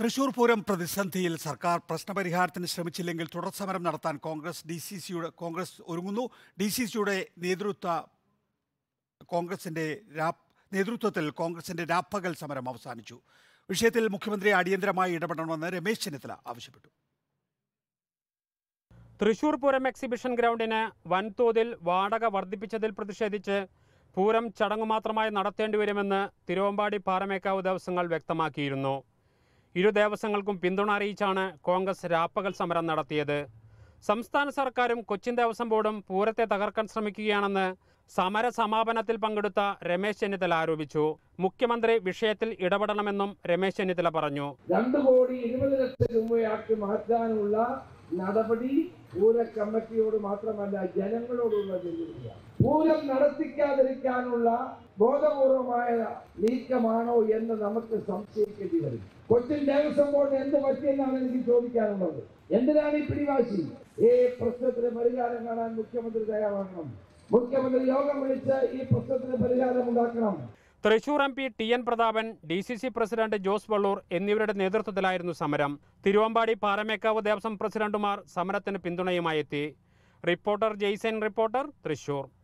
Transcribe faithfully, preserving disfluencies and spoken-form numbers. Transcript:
തൃശൂർ പൂരം പ്രതിസന്ധിയിൽ സർക്കാർ പ്രശ്നപരിഹാരത്തിന് ശ്രമിച്ചില്ലെങ്കിൽ തുടർ സമരം നടത്താൻ കോൺഗ്രസ് ഡി സി സിയുടെ കോൺഗ്രസ് ഒരുങ്ങുന്നു. ഡി സി സിയുടെ നേതൃത്വ കോൺഗ്രസിന്റെ നേതൃത്വത്തിൽ കോൺഗ്രസിന്റെ രാപ്പകൽ സമരം അവസാനിച്ചു. വിഷയത്തിൽ മുഖ്യമന്ത്രി അടിയന്തരമായി ഇടപെടണമെന്ന് രമേശ് ചെന്നിത്തല ആവശ്യപ്പെട്ടു. തൃശൂർ പൂരം എക്സിബിഷൻ ഗ്രൗണ്ടിന് വൻതോതിൽ വാടക വർദ്ധിപ്പിച്ചതിൽ പ്രതിഷേധിച്ച് പൂരം ചടങ്ങു മാത്രമായി നടത്തേണ്ടിവരുമെന്ന് തിരുവമ്പാടി പാറമേക്കാവ് ദേവസ്വങ്ങൾ വ്യക്തമാക്കിയിരുന്നു. ഇരു ദേവസ്വങ്ങൾക്കും പിന്തുണ അറിയിച്ചാണ് കോൺഗ്രസ് രാപ്പകൽ സമരം നടത്തിയത്. സംസ്ഥാന സർക്കാരും കൊച്ചിൻ ദേവസ്വം ബോർഡും പൂരത്തെ തകർക്കാൻ ശ്രമിക്കുകയാണെന്ന് സമര സമാപനത്തിൽ പങ്കെടുത്ത രമേശ് ചെന്നിത്തല ആരോപിച്ചു. മുഖ്യമന്ത്രി വിഷയത്തിൽ ഇടപെടണമെന്നും രമേശ് ചെന്നിത്തല പറഞ്ഞു. രണ്ടു കോടി ഇരുപത് ലക്ഷം രൂപയാക്കി മാറ്റാനുള്ള നടപടി പൂര കമ്മിറ്റിയോട് മാത്രമല്ല ജനങ്ങളോടുള്ള വെല്ലുവിളിയാണ്. പൂരം നടത്തിക്കാതിരിക്കാനുള്ള ബോധപൂർവമായ നീക്കമാണോ എന്ന് നമുക്ക് സംശയിക്കേണ്ടി വരും. കൊച്ചിൻ ദേവസ്വം ബോർഡ് എന്ത് പറ്റിയെന്നാണ് എനിക്ക് ചോദിക്കാനുള്ളത്. എന്തിനാണ് ഈ പിടിവാശി? ഈ പ്രശ്നത്തിന് പരിഹാരം കാണാൻ മുഖ്യമന്ത്രി തയ്യാറാകണം. മുഖ്യമന്ത്രി യോഗം വിളിച്ച് ഈ പ്രശ്നത്തിന് പരിഹാരം ഉണ്ടാക്കണം. Thrissur M P T N Prathapan, D C C president Jose Valloor എന്നിവരുടെ നേതൃത്വത്തിലായിരുന്നു സമരം. തിരുവമ്പാടി പാറമേക്കാവ് ദേവസ്വം പ്രസിഡന്റുമാർ സമരത്തിന് പിന്തുണയുമായി എത്തി. Reporter Jaison reporter Thrissur.